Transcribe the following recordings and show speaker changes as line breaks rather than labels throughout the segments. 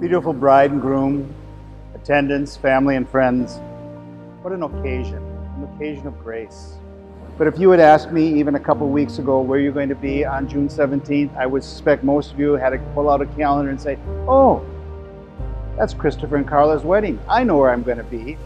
Beautiful bride and groom, attendants, family and friends. What an occasion of grace. But if you had asked me even a couple weeks ago where you're going to be on June 17th, I would suspect most of you had to pull out a calendar and say, oh, that's Christopher and Carla's wedding. I know where I'm going to be.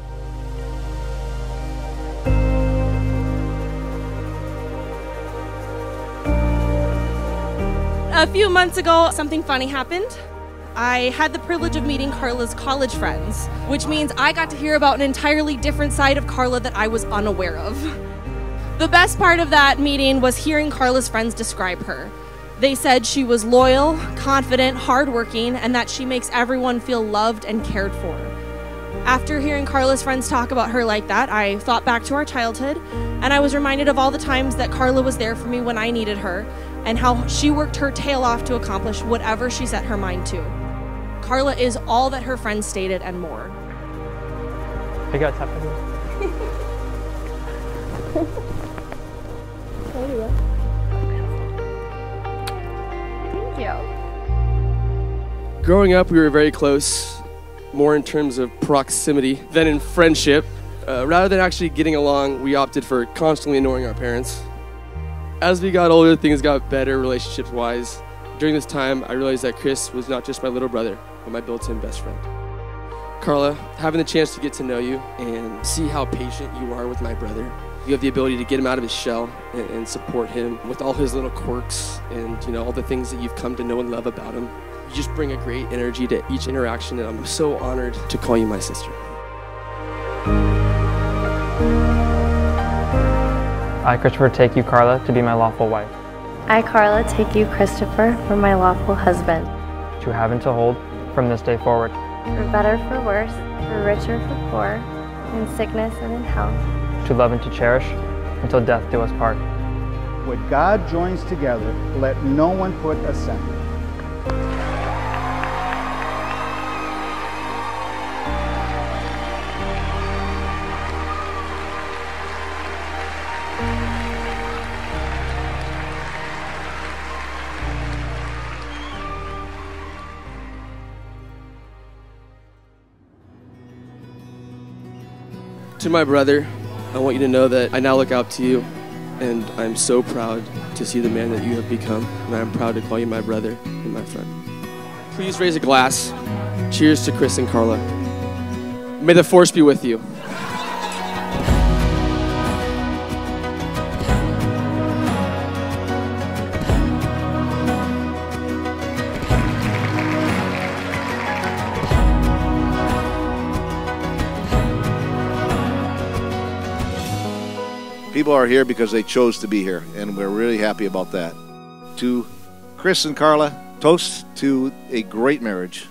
A few months ago, something funny happened. I had the privilege of meeting Carla's college friends, which means I got to hear about an entirely different side of Carla that I was unaware of. The best part of that meeting was hearing Carla's friends describe her. They said she was loyal, confident, hardworking, and that she makes everyone feel loved and cared for. After hearing Carla's friends talk about her like that, I thought back to our childhood, and I was reminded of all the times that Carla was there for me when I needed her, and how she worked her tail off to accomplish whatever she set her mind to. Carla is all that her friends stated and more.
I got tap in.
There you go. Thank you.
Growing up, we were very close, more in terms of proximity than in friendship. Rather than actually getting along, we opted for constantly annoying our parents. As we got older, things got better relationships-wise. During this time, I realized that Chris was not just my little brother, but my built-in best friend. Carla, having the chance to get to know you and see how patient you are with my brother, you have the ability to get him out of his shell and support him with all his little quirks and all the things that you've come to know and love about him. You just bring a great energy to each interaction, and I'm so honored to call you my sister.
I, Christopher, take you, Carla, to be my lawful wife.
I, Carla, take you, Christopher, for my lawful husband.
To have and to hold from this day forward.
For better, for worse, for richer, for poor, in sickness and in health.
To love and to cherish until death do us part.
What God joins together, let no one put asunder.
To my brother, I want you to know that I now look out to you, and I'm so proud to see the man that you have become, and I'm proud to call you my brother and my friend. Please raise a glass. Cheers to Chris and Carla. May the force be with you.
People are here because they chose to be here, and we're really happy about that. To Chris and Carla, toast to a great marriage.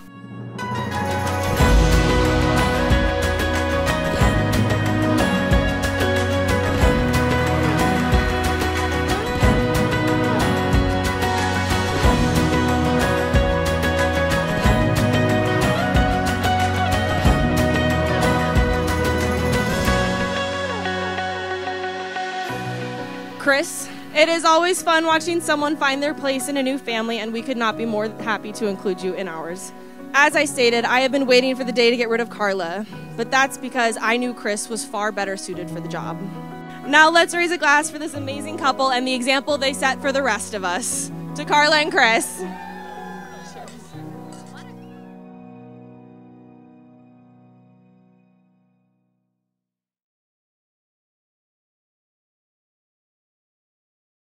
Chris, it is always fun watching someone find their place in a new family, and we could not be more happy to include you in ours. As I stated, I have been waiting for the day to get rid of Carla, but that's because I knew Chris was far better suited for the job. Now let's raise a glass for this amazing couple and the example they set for the rest of us. To Carla and Chris.